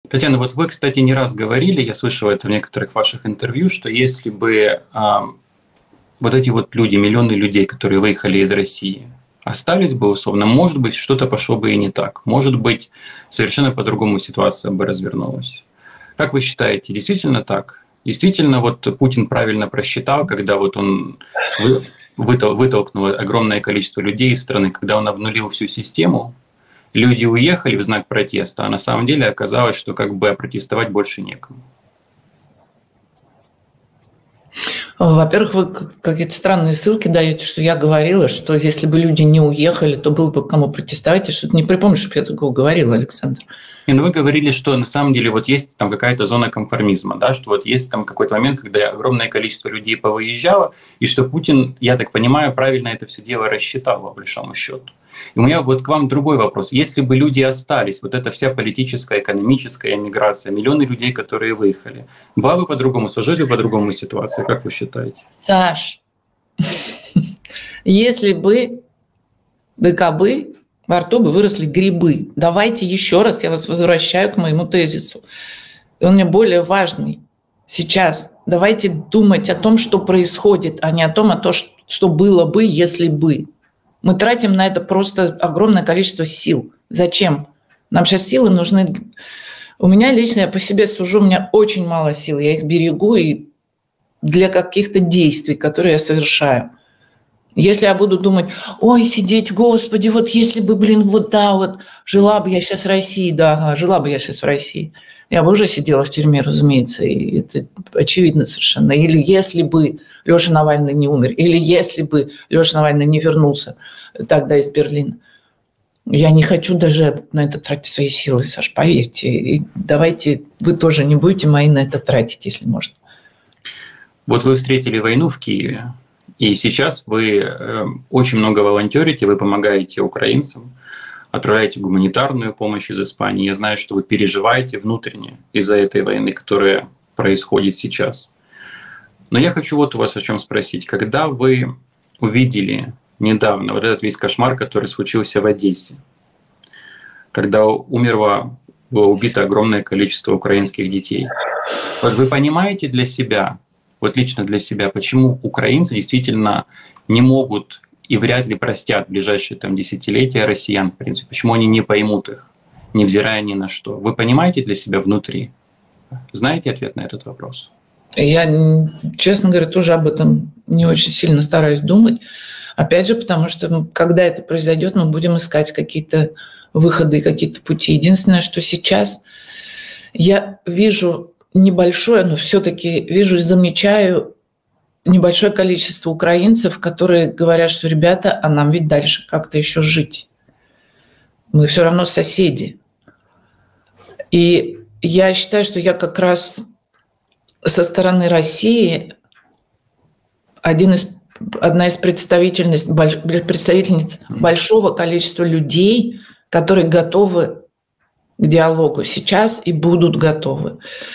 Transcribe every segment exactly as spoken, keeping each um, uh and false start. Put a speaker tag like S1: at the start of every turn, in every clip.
S1: Татьяна, вот вы, кстати, не раз говорили, я слышал это в некоторых ваших интервью, что если бы а, вот эти вот люди, миллионы людей, которые выехали из России, остались бы условно, может быть, что-то пошло бы и не так. Может быть, совершенно по-другому ситуация бы развернулась. Как вы считаете, действительно так? Действительно, вот Путин правильно просчитал, когда вот он вы, вытол, вытолкнул огромное количество людей из страны, когда он обнулил всю систему, люди уехали в знак протеста, а на самом деле оказалось, что как бы протестовать больше некому.
S2: Во-первых, вы какие-то странные ссылки даете, что я говорила, что если бы люди не уехали, то было бы кому протестовать. Я что-то не припомню, чтобы я такого говорила, Александр.
S1: И, ну, вы говорили, что на самом деле вот есть там какая-то зона конформизма, да, что вот есть там какой-то момент, когда огромное количество людей повыезжало, и что Путин, я так понимаю, правильно это все дело рассчитал, по большому счету. И у меня вот к вам другой вопрос. Если бы люди остались, вот эта вся политическая, экономическая эмиграция, миллионы людей, которые выехали, была бы по-другому, сложилась бы по-другому ситуация, как вы считаете?
S2: Саш, если бы ДКБ во рту бы выросли грибы, давайте еще раз, я вас возвращаю к моему тезису. И он мне более важный сейчас. Давайте думать о том, что происходит, а не о том, о том, что было бы, если бы. Мы тратим на это просто огромное количество сил. Зачем? Нам сейчас силы нужны. У меня лично, я по себе сужу, у меня очень мало сил. Я их берегу и для каких-то действий, которые я совершаю. Если я буду думать, ой, сидеть, господи, вот если бы, блин, вот да, вот жила бы я сейчас в России, да, ага, жила бы я сейчас в России. Я бы уже сидела в тюрьме, разумеется, и это очевидно совершенно. Или если бы Леша Навальный не умер, или если бы Леша Навальный не вернулся тогда из Берлина. Я не хочу даже на это тратить свои силы, Саш, поверьте. И давайте вы тоже не будете мои на это тратить, если можно.
S1: Вот вы встретили войну в Киеве, и сейчас вы очень много волонтерите, вы помогаете украинцам, отправляете гуманитарную помощь из Испании. Я знаю, что вы переживаете внутренне из-за этой войны, которая происходит сейчас. Но я хочу вот у вас о чем спросить. Когда вы увидели недавно вот этот весь кошмар, который случился в Одессе, когда умерло, было убито огромное количество украинских детей, вот вы понимаете для себя, вот лично для себя, почему украинцы действительно не могут и вряд ли простят в ближайшие там, десятилетия россиян, в принципе. Почему они не поймут их, невзирая ни на что? Вы понимаете для себя внутри? Знаете ответ на этот вопрос?
S2: Я, честно говоря, тоже об этом не очень сильно стараюсь думать. Опять же, потому что когда это произойдет, мы будем искать какие-то выходы, какие-то пути. Единственное, что сейчас я вижу небольшое, но все-таки вижу и замечаю небольшое количество украинцев, которые говорят, что, ребята, а нам ведь дальше как-то еще жить. Мы все равно соседи. И я считаю, что я как раз со стороны России один из, одна из представительниц, представительниц большого количества людей, которые готовы к диалогу сейчас и будут готовы.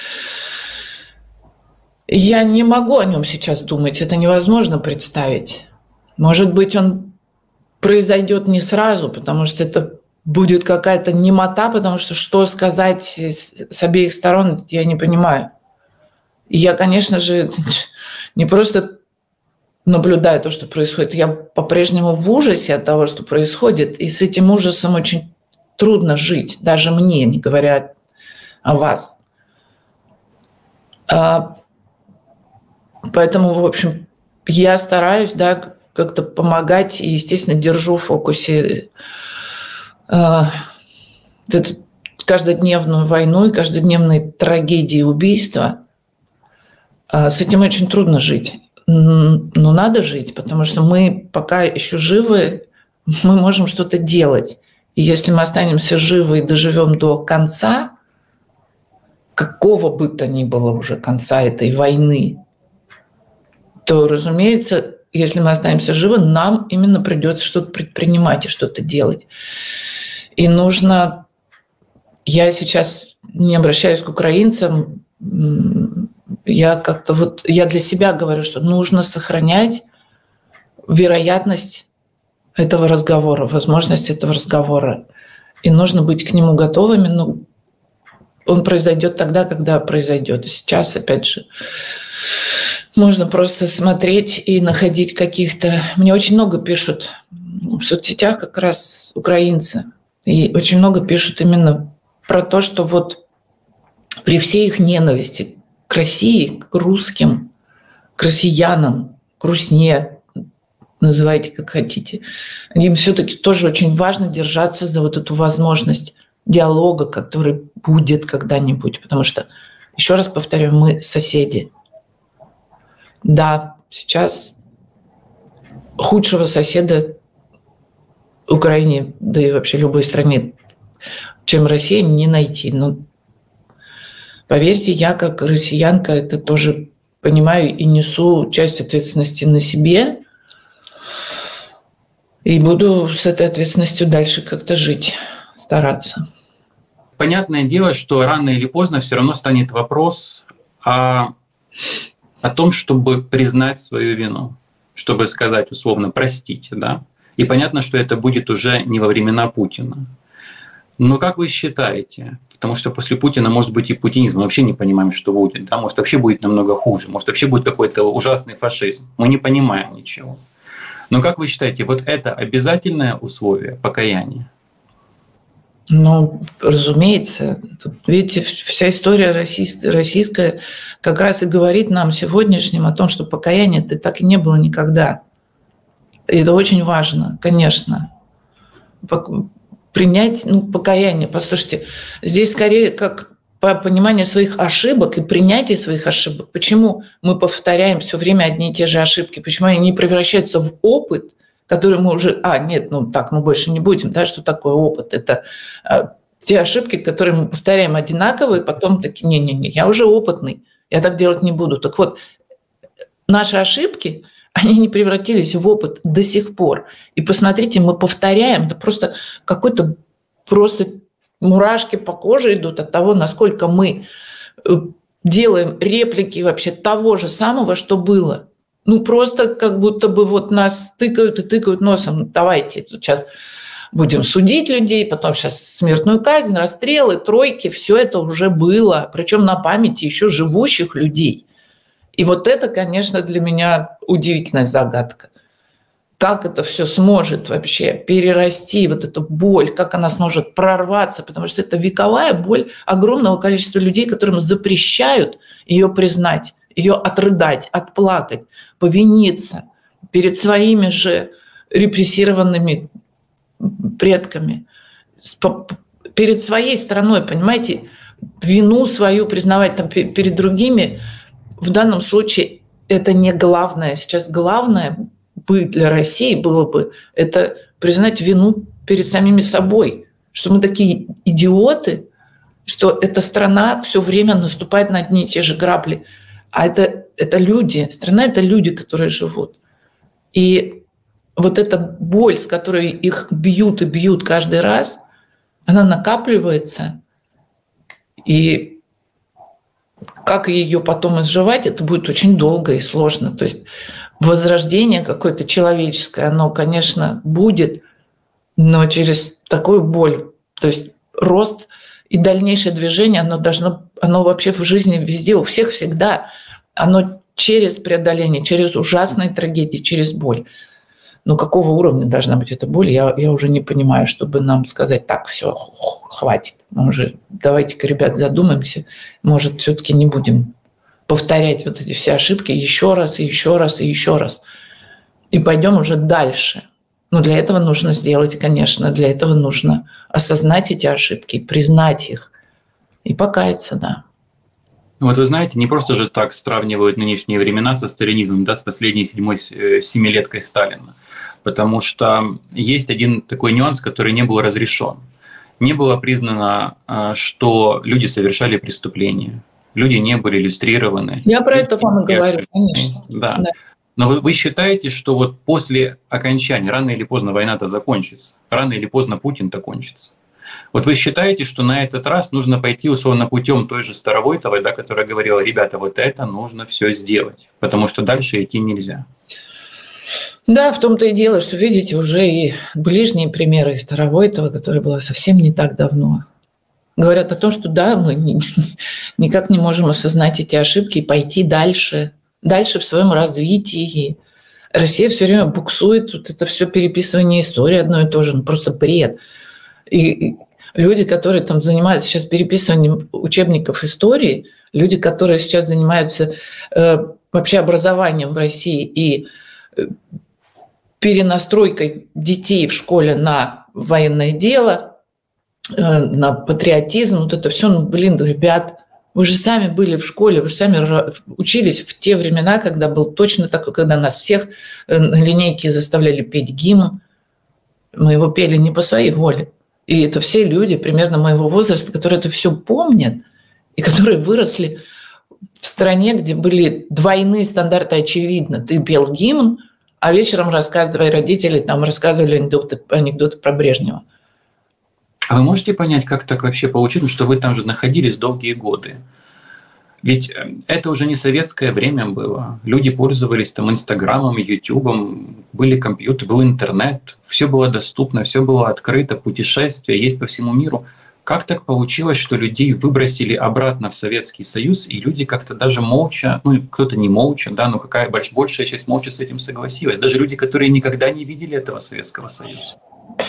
S2: Я не могу о нем сейчас думать, это невозможно представить. Может быть, он произойдет не сразу, потому что это будет какая-то немота, потому что что сказать с обеих сторон, я не понимаю. И я, конечно же, не просто наблюдаю то, что происходит, я по-прежнему в ужасе от того, что происходит, и с этим ужасом очень трудно жить, даже мне, не говоря о вас. Поэтому, в общем, я стараюсь, да, как-то помогать и, естественно, держу в фокусе э, эту каждодневную войну и каждодневные трагедии убийства. Э, с этим очень трудно жить. Но надо жить, потому что мы пока еще живы, мы можем что-то делать. И если мы останемся живы и доживем до конца, какого бы то ни было уже конца этой войны, то, разумеется, если мы останемся живы, нам именно придется что-то предпринимать и что-то делать. И нужно... Я сейчас не обращаюсь к украинцам, я как-то вот... Я для себя говорю, что нужно сохранять вероятность этого разговора, возможность этого разговора. И нужно быть к нему готовыми, но он произойдет тогда, когда произойдет. Сейчас, опять же, можно просто смотреть и находить каких-то... Мне очень много пишут в соцсетях как раз украинцы. И очень много пишут именно про то, что вот при всей их ненависти к России, к русским, к россиянам, к русне, называйте как хотите, им все-таки тоже очень важно держаться за вот эту возможность диалога, который будет когда-нибудь. Потому что, еще раз повторю, мы соседи. Да, сейчас худшего соседа Украине, да и вообще любой стране, чем Россия, не найти. Но поверьте, я как россиянка это тоже понимаю и несу часть ответственности на себе. И буду с этой ответственностью дальше как-то жить, стараться.
S1: Понятное дело, что рано или поздно все равно станет вопрос о, о том, чтобы признать свою вину, чтобы сказать условно «простите», да? И понятно, что это будет уже не во времена Путина. Но как вы считаете? Потому что после Путина может быть и путинизм. Мы вообще не понимаем, что будет. Да? Может, вообще будет намного хуже. Может, вообще будет какой-то ужасный фашизм. Мы не понимаем ничего. Но как вы считаете, вот это обязательное условие покаяния?
S2: Ну, разумеется. Тут, видите, вся история российская как раз и говорит нам сегодняшним о том, что покаяния-то так и не было никогда. И это очень важно, конечно. Принять, ну, покаяние. Послушайте, здесь скорее как понимание своих ошибок и принятие своих ошибок. Почему мы повторяем все время одни и те же ошибки? Почему они не превращаются в опыт, который мы уже... А, нет, ну так мы больше не будем. Да? Что такое опыт? Это а, те ошибки, которые мы повторяем одинаковые, потом такие, не-не-не, я уже опытный, я так делать не буду. Так вот, наши ошибки... они не превратились в опыт до сих пор. И посмотрите, мы повторяем, это просто какой-то просто мурашки по коже идут от того, насколько мы делаем реплики вообще того же самого, что было. Ну просто как будто бы вот нас тыкают и тыкают носом. Давайте тут сейчас будем судить людей, потом сейчас смертную казнь, расстрелы, тройки, все это уже было. Причем на памяти еще живущих людей. И вот это, конечно, для меня удивительная загадка. Как это все сможет вообще перерасти, вот эту боль, как она сможет прорваться, потому что это вековая боль огромного количества людей, которым запрещают ее признать, ее отрыдать, отплакать, повиниться перед своими же репрессированными предками, перед своей страной, понимаете, вину свою признавать там, перед другими. В данном случае это не главное. Сейчас главное бы для России было бы это признать вину перед самими собой, что мы такие идиоты, что эта страна все время наступает на одни и те же грабли. А это, это люди, страна – это люди, которые живут. И вот эта боль, с которой их бьют и бьют каждый раз, она накапливается, и как ее потом изживать, это будет очень долго и сложно. То есть возрождение какое-то человеческое, оно, конечно, будет, но через такую боль. То есть рост и дальнейшее движение, оно должно, оно вообще в жизни везде, у всех всегда, оно через преодоление, через ужасные трагедии, через боль. Но какого уровня должна быть эта боль, я, я уже не понимаю, чтобы нам сказать, так, все, хватит. Мы уже, давайте-ка, ребят, задумаемся. Может, все-таки не будем повторять вот эти все ошибки еще раз, и еще раз, и еще раз. И пойдем уже дальше. Но для этого нужно сделать, конечно, для этого нужно осознать эти ошибки, признать их и покаяться, да.
S1: Вот вы знаете, не просто же так сравнивают нынешние времена со сталинизмом, да, с последней седьмой семилеткой Сталина. Потому что есть один такой нюанс, который не был разрешен. Не было признано, что люди совершали преступления. Люди не были иллюстрированы.
S2: Я про это вам и говорю, конечно.
S1: Да. Да. Но вы, вы считаете, что вот после окончания, рано или поздно война-то закончится, рано или поздно Путин-то кончится. Вот вы считаете, что на этот раз нужно пойти условно путем той же Старовойтовой, да, которая говорила, ребята, вот это нужно все сделать, потому что дальше идти нельзя.
S2: Да, в том-то и дело, что видите уже и ближние примеры из Старовойтова, которая была совсем не так давно. говорят о том, что да, мы не, никак не можем осознать эти ошибки и пойти дальше, дальше в своем развитии. Россия все время буксует, вот это все переписывание истории одно и то же, ну просто бред. И люди, которые там занимаются сейчас переписыванием учебников истории, люди, которые сейчас занимаются э, вообще образованием в России и перенастройкой детей в школе на военное дело, э, на патриотизм, вот это все, ну, блин, ребят, вы же сами были в школе, вы же сами учились в те времена, когда был точно такой, когда нас всех на линейке заставляли петь гимн. Мы его пели не по своей воле. И это все люди примерно моего возраста, которые это все помнят и которые выросли в стране, где были двойные стандарты, очевидно. Ты пел гимн, а вечером рассказывая родители, там рассказывали анекдоты, анекдоты про Брежнева.
S1: А вы можете понять, как так вообще получилось, что вы там же находились долгие годы? Ведь это уже не советское время было. Люди пользовались там Инстаграмом, Ютубом, были компьютеры, был интернет. Все было доступно, все было открыто, путешествия есть по всему миру. Как так получилось, что людей выбросили обратно в Советский Союз, и люди как-то даже молча, ну кто-то не молча, да, но какая большая часть молча с этим согласилась. Даже люди, которые никогда не видели этого Советского Союза.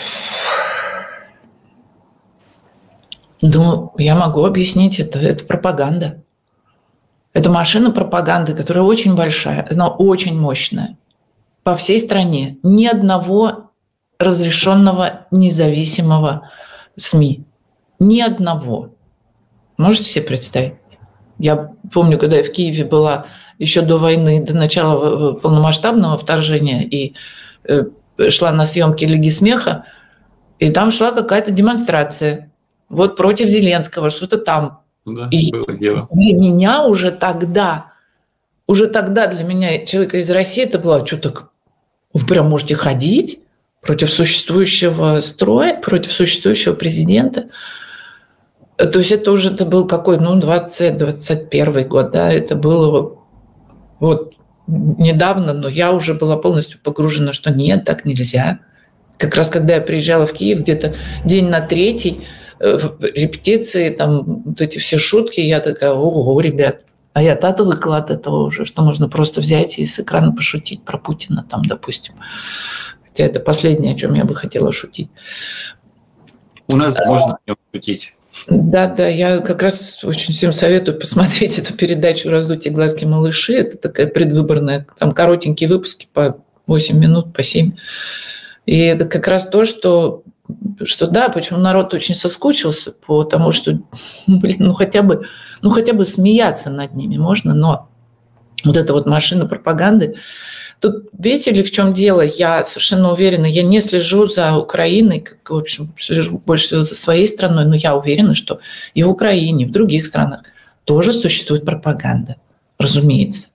S2: Ну, я могу объяснить это. Это пропаганда. Это машина пропаганды, которая очень большая, она очень мощная. По всей стране ни одного разрешенного независимого СМИ. Ни одного. Можете себе представить? Я помню, когда я в Киеве была еще до войны, до начала полномасштабного вторжения, и шла на съемки «Лиги смеха», и там шла какая-то демонстрация. Вот против Зеленского, что-то там.
S1: Да,
S2: и
S1: было дело.
S2: Для меня уже тогда, уже тогда для меня, человека из России, это было, что так, вы прям можете ходить против существующего строя, против существующего президента. То есть это уже это был какой, ну, двадцать двадцать первый год, да, это было вот недавно, но я уже была полностью погружена, что нет, так нельзя. Как раз когда я приезжала в Киев, где-то день на третий, репетиции, там вот эти все шутки, я такая, ого, ребят, а я тата выклад этого уже, что можно просто взять и с экрана пошутить про Путина там, допустим. Хотя это последнее, о чем я бы хотела шутить.
S1: У нас можно о нем шутить.
S2: Да, да, я как раз очень всем советую посмотреть эту передачу «Раздутые глазки малыши». Это такая предвыборная, там коротенькие выпуски по восемь минут, по семь. И это как раз то, что что да, почему народ очень соскучился, потому что, блин, ну хотя бы, ну хотя бы смеяться над ними можно, но вот эта вот машина пропаганды. Тут видите ли, в чем дело? Я совершенно уверена, я не слежу за Украиной, как, в общем, слежу больше всего за своей страной, но я уверена, что и в Украине, и в других странах тоже существует пропаганда, разумеется.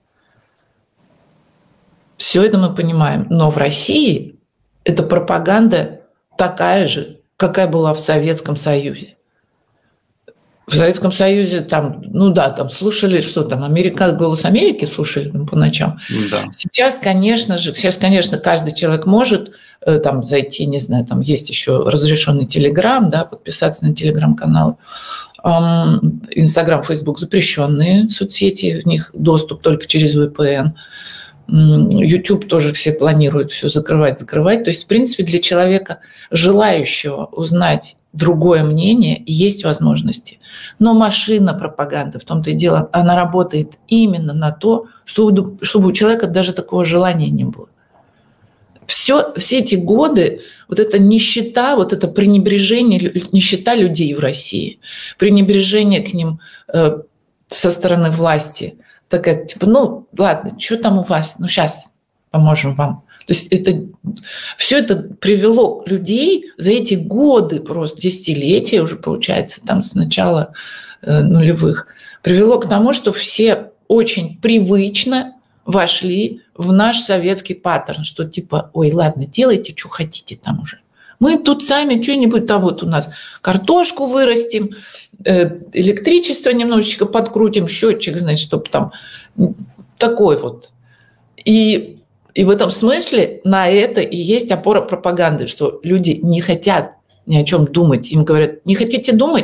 S2: Все это мы понимаем, но в России эта пропаганда такая же, какая была в Советском Союзе. В Советском Союзе там, ну да, там слушали, что там, Америка, «Голос Америки» слушали там по ночам.
S1: Да.
S2: Сейчас, конечно же, сейчас, конечно, каждый человек может э, там зайти, не знаю, там есть еще разрешенный Телеграм, да, подписаться на Телеграм-канал. Инстаграм, Фейсбук запрещенные соцсети, в них доступ только через вэ пэ эн. YouTube тоже все планируют все закрывать, закрывать. То есть, в принципе, для человека, желающего узнать другое мнение, есть возможности. Но машина пропаганды, в том-то и дело, она работает именно на то, чтобы, чтобы у человека даже такого желания не было. Все, все эти годы, вот эта нищета, вот это пренебрежение, нищета людей в России, пренебрежение к ним э, со стороны власти, такая, типа, ну, ладно, что там у вас? Ну, сейчас поможем вам. То есть это, все это привело людей за эти годы, просто десятилетия уже, получается, там с начала э, нулевых, привело к тому, что все очень привычно вошли в наш советский паттерн, что типа, ой, ладно, делайте, что хотите там уже. Мы тут сами что-нибудь там вот у нас картошку вырастим, электричество немножечко подкрутим, счетчик, значит, чтобы там такой вот. И, и в этом смысле на это и есть опора пропаганды, что люди не хотят ни о чем думать. Им говорят, не хотите думать?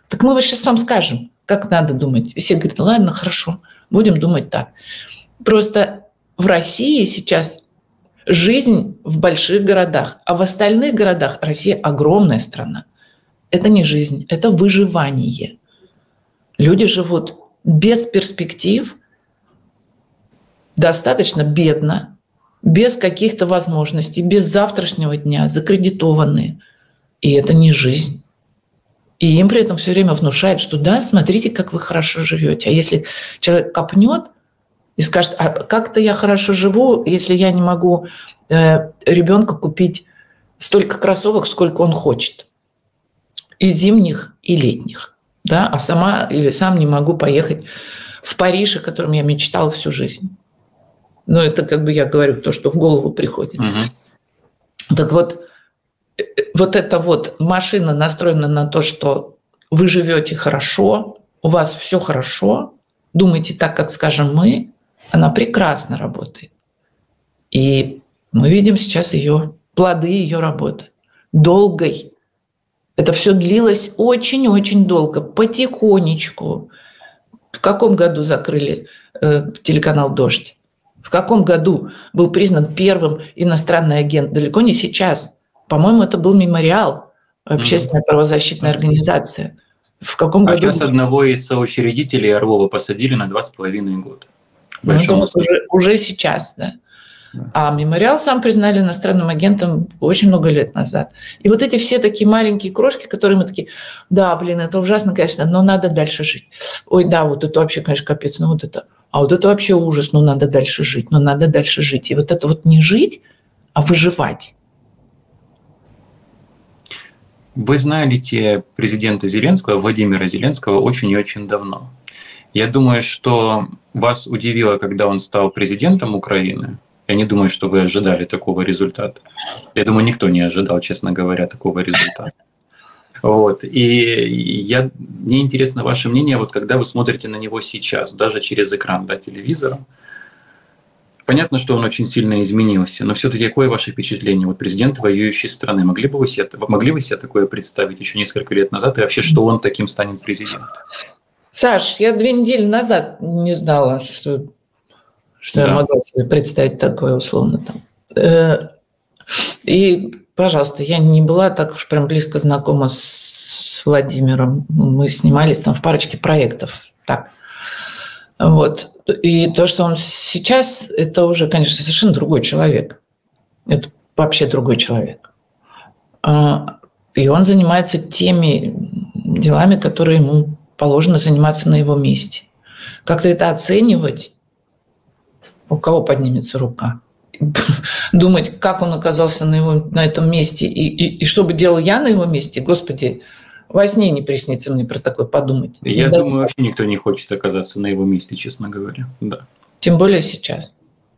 S2: Так мы вот сейчас вам скажем, как надо думать. И все говорят, ладно, хорошо, будем думать так. Просто в России сейчас жизнь в больших городах, а в остальных городах Россия огромная страна. Это не жизнь, это выживание. Люди живут без перспектив, достаточно бедно, без каких-то возможностей, без завтрашнего дня, закредитованные. И это не жизнь. И им при этом все время внушают, что да, смотрите, как вы хорошо живете. А если человек копнет и скажет, а как-то я хорошо живу, если я не могу э, ребенку купить столько кроссовок, сколько он хочет. И зимних, и летних. Да? А сама или сам не могу поехать в Париж, о котором я мечтала всю жизнь. Но это как бы я говорю то, что в голову приходит. Угу. Так вот, вот эта вот машина настроена на то, что вы живете хорошо, у вас все хорошо, думаете так, как скажем мы, она прекрасно работает. И мы видим сейчас ее плоды ее работы. Долгой. Это все длилось очень-очень долго, потихонечку. В каком году закрыли э, телеканал «Дождь»? В каком году был признан первым иностранный агент? Далеко не сейчас. По-моему, это был «Мемориал», общественная правозащитная организация. В каком
S1: а
S2: году...
S1: сейчас одного из соучредителей Орлова посадили на два с половиной года.
S2: Ну, вот уже, уже сейчас, да. да. А «Мемориал» сам признали иностранным агентом очень много лет назад. И вот эти все такие маленькие крошки, которые мы такие, да, блин, это ужасно, конечно, но надо дальше жить. Ой, да, вот это вообще, конечно, капец, ну вот это... А вот это вообще ужас, ну надо дальше жить, ну надо дальше жить. И вот это вот не жить, а выживать.
S1: Вы знаете президента Зеленского, Владимира Зеленского, очень и очень давно. Я думаю, что вас удивило, когда он стал президентом Украины. Я не думаю, что вы ожидали такого результата. Я думаю, никто не ожидал, честно говоря, такого результата. Вот. И я, мне интересно ваше мнение, вот когда вы смотрите на него сейчас, даже через экран, да, телевизора. Понятно, что он очень сильно изменился, но все-таки какое ваше впечатление? Вот президент воюющей страны, могли бы вы себе, могли вы себе такое представить еще несколько лет назад, и вообще, что он таким станет президентом?
S2: Саш, я две недели назад не знала, что, что да. я могла себе представить такое условно там. И, пожалуйста, я не была так уж прям близко знакома с Владимиром. Мы снимались там в парочке проектов. Так. Вот. И то, что он сейчас, это уже, конечно, совершенно другой человек. Это вообще другой человек. И он занимается теми делами, которые ему положено заниматься на его месте. Как-то это оценивать, у кого поднимется рука? Думать, как он оказался на, его, на этом месте и, и, и что бы делал я на его месте, Господи, во сне не приснится мне про такое подумать.
S1: Я не думаю, вообще никто не хочет оказаться на его месте, честно говоря. Да.
S2: Тем более сейчас.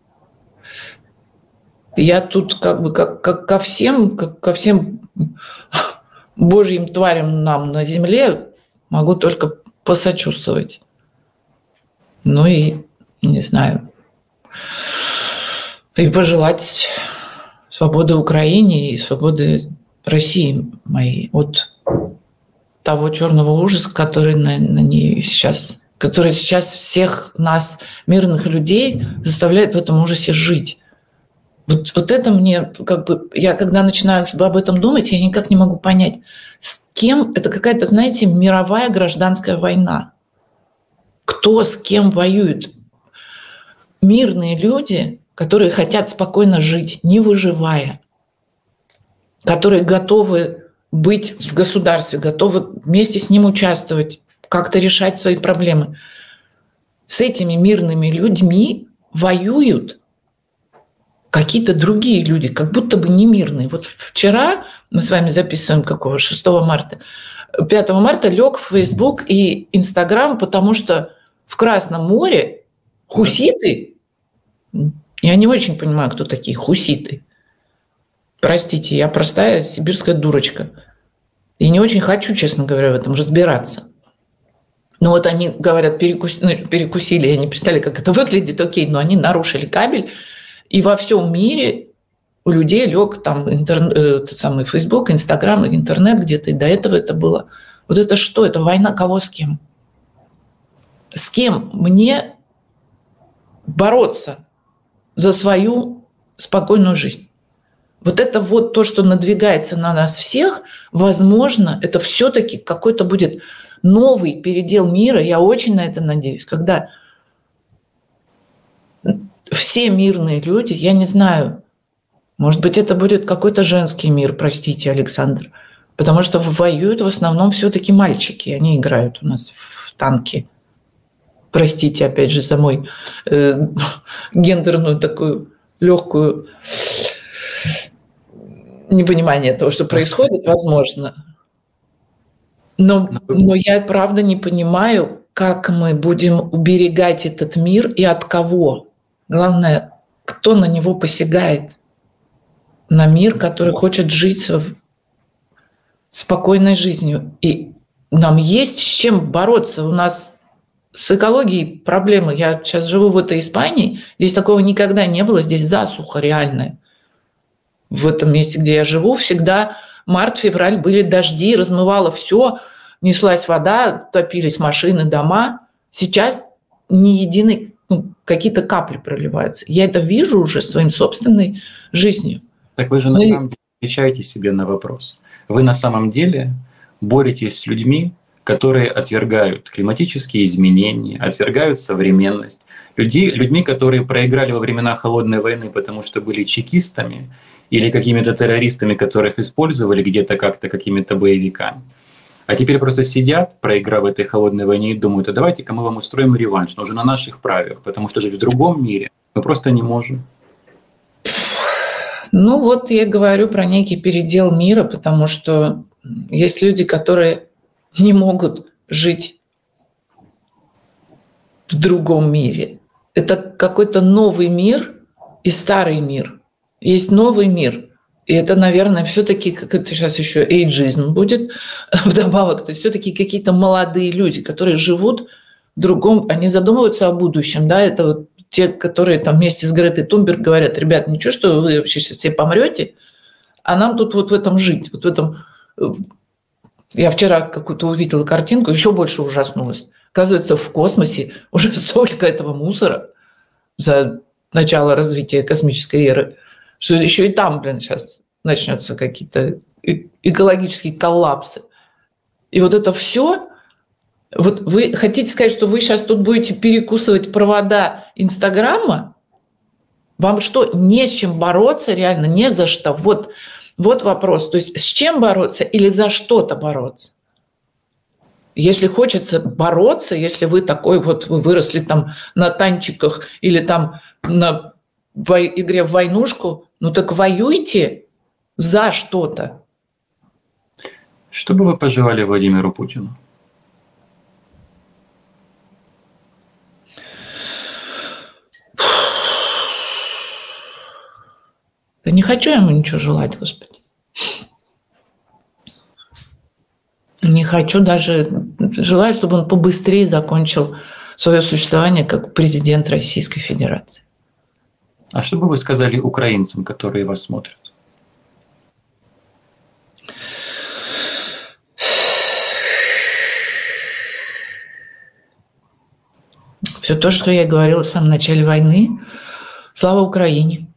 S2: Я тут как бы как, как ко всем, как ко всем божьим тварям нам на земле могу только посочувствовать. Ну и, не знаю, и пожелать свободы Украине и свободы России моей от того черного ужаса, который на, на ней сейчас, который сейчас всех нас, мирных людей, заставляет в этом ужасе жить. Вот, вот это мне, как бы, я когда начинаю об этом думать, я никак не могу понять, с кем, это какая-то, знаете, мировая гражданская война. Кто с кем воюет? Мирные люди, которые хотят спокойно жить, не выживая, которые готовы быть в государстве, готовы вместе с ним участвовать, как-то решать свои проблемы. С этими мирными людьми воюют какие-то другие люди, как будто бы не мирные. Вот вчера, мы с вами записываем какого, шестого марта, пятого марта лег в Facebook и Instagram, потому что в Красном море хуситы, я не очень понимаю, кто такие хуситы. Простите, я простая сибирская дурочка. И не очень хочу, честно говоря, в этом разбираться. Но вот они, говорят, перекус... ну, перекусили, я не представляю, как это выглядит, окей, но они нарушили кабель, и во всем мире у людей лег там интер... этот самый Facebook, Instagram, интернет где-то, и до этого это было Вот это что? Это война кого с кем? С кем мне бороться за свою спокойную жизнь? Вот это вот то, что надвигается на нас всех, возможно, это все-таки какой-то будет новый передел мира. Я очень на это надеюсь, когда все мирные люди, я не знаю, может быть, это будет какой-то женский мир, простите, Александр, потому что воюют в основном все-таки мальчики, они играют у нас в танки. Простите, опять же, за мой э, гендерную такую легкую непонимание того, что происходит, возможно. Но, но я, правда, не понимаю, как мы будем уберегать этот мир и от кого. Главное, кто на него посягает. На мир, который хочет жить спокойной жизнью. И нам есть с чем бороться. У нас с экологией проблемы. Я сейчас живу в этой Испании. Здесь такого никогда не было. Здесь засуха реальная. В этом месте, где я живу, всегда март-февраль были дожди, размывало все, неслась вода, топились машины, дома. Сейчас ни единой, ну, какие-то капли проливаются. Я это вижу уже своим собственной жизнью.
S1: Так вы же на самом деле отвечаете себе на вопрос. Вы на самом деле боретесь с людьми, которые отвергают климатические изменения, отвергают современность. Люди, людьми, которые проиграли во времена Холодной войны, потому что были чекистами, или какими-то террористами, которых использовали где-то как-то какими-то боевиками. А теперь просто сидят, проиграв в этой холодной войне, и думают, а давайте-ка мы вам устроим реванш, но уже на наших правилах, потому что жить в другом мире мы просто не можем.
S2: Ну вот я говорю про некий передел мира, потому что есть люди, которые не могут жить в другом мире. Это какой-то новый мир и старый мир. Есть новый мир. И это, наверное, все-таки, как это сейчас еще эйджизм будет вдобавок, то есть все-таки какие-то молодые люди, которые живут в другом, они задумываются о будущем, да, это вот те, которые там вместе с Гретой Тунберг говорят, ребят, ничего, что вы вообще сейчас все помрете, а нам тут вот в этом жить, вот в этом... Я вчера какую-то увидела картинку, еще больше ужаснулась. Оказывается, в космосе уже столько этого мусора за начало развития космической эры, что еще и там, блин, сейчас начнутся какие-то экологические коллапсы. И вот это все, вот вы хотите сказать, что вы сейчас тут будете перекусывать провода Инстаграма? Вам что, не с чем бороться реально, не за что? Вот, вот вопрос. То есть с чем бороться или за что-то бороться? Если хочется бороться, если вы такой вот, вы выросли там на танчиках или там на игре в войнушку, ну так воюйте за что-то.
S1: Что бы вы пожелали Владимиру Путину?
S2: Да не хочу ему ничего желать, Господи. Не хочу даже... Желаю, чтобы он побыстрее закончил свое существование как президент Российской Федерации.
S1: А что бы вы сказали украинцам, которые вас смотрят?
S2: Все то, что я говорила в самом начале войны. Слава Украине!